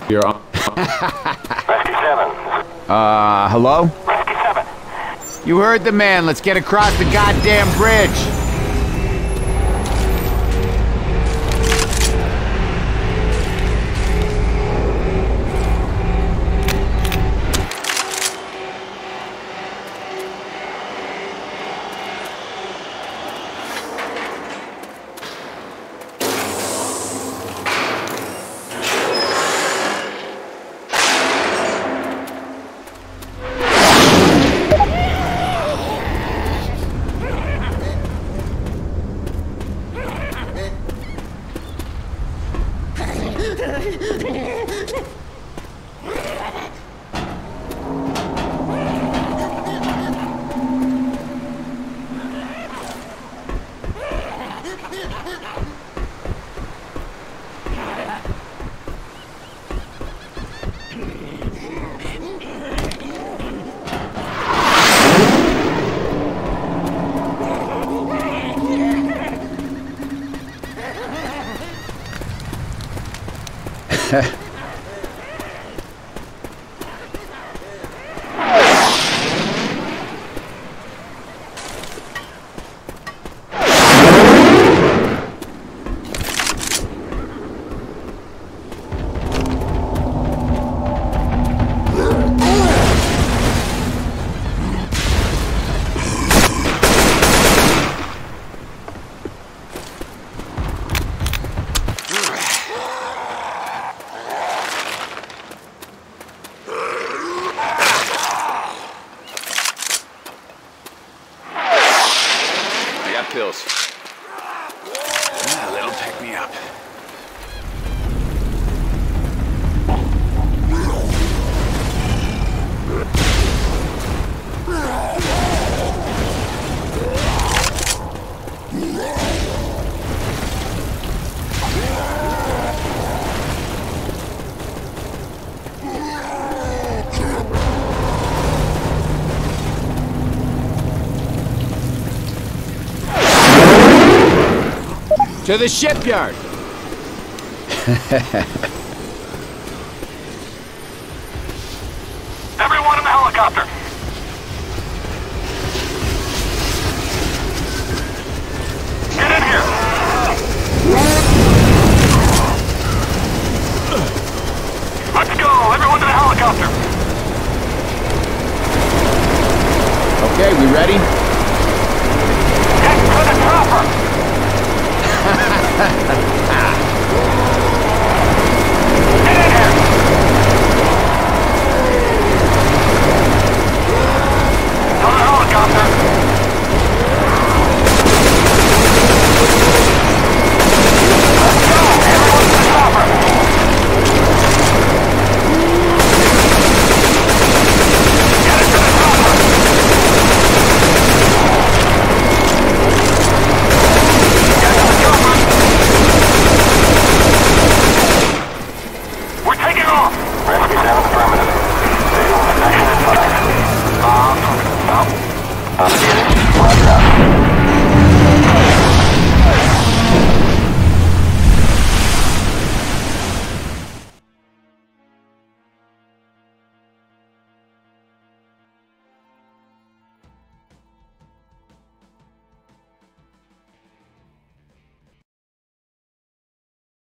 You're on. Rescue 7. Hello? Rescue 7. You heard the man. Let's get across the goddamn bridge. Pills. That'll pick me up. To the shipyard! Everyone in the helicopter! Get in here! Let's go! Everyone to the helicopter! Okay, we ready? Get to the chopper!